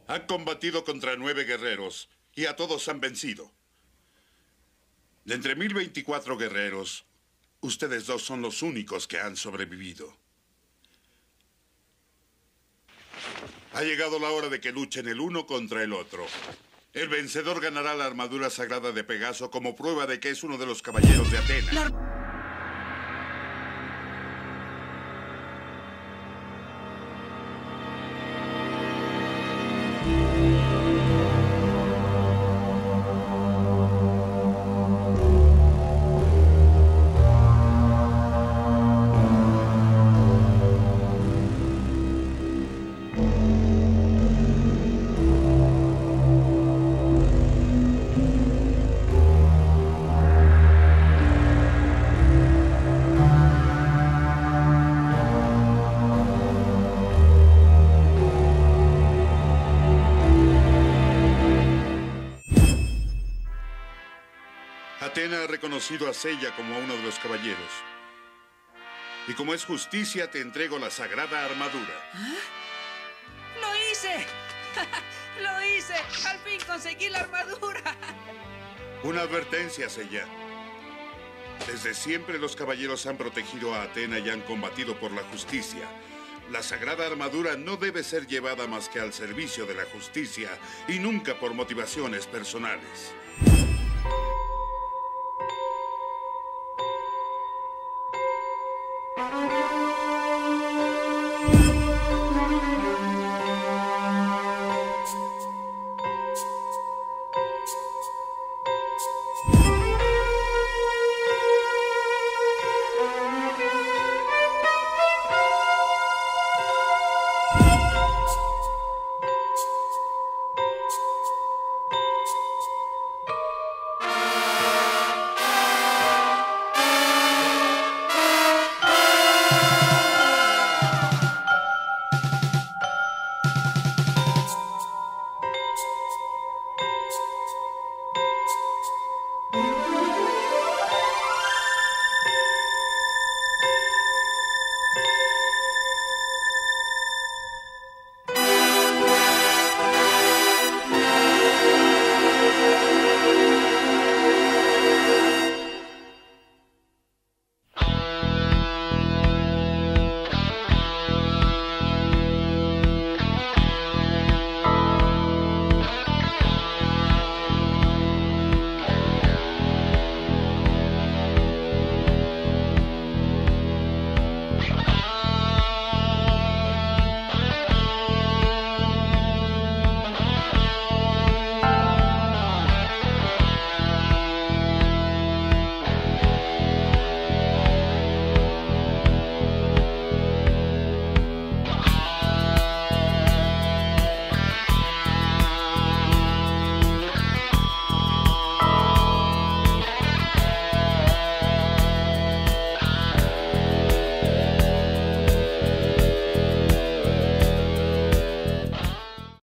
Han combatido contra 9 guerreros y a todos han vencido. De entre 1024 guerreros, ustedes dos son los únicos que han sobrevivido. Ha llegado la hora de que luchen el uno contra el otro. El vencedor ganará la armadura sagrada de Pegaso como prueba de que es uno de los caballeros de Atena. Atena ha reconocido a Sella como a uno de los caballeros. Y como es justicia, te entrego la sagrada armadura. ¿Ah? ¡Lo hice! ¡Lo hice! ¡Al fin conseguí la armadura! Una advertencia, Sella. Desde siempre los caballeros han protegido a Atena y han combatido por la justicia. La sagrada armadura no debe ser llevada más que al servicio de la justicia y nunca por motivaciones personales.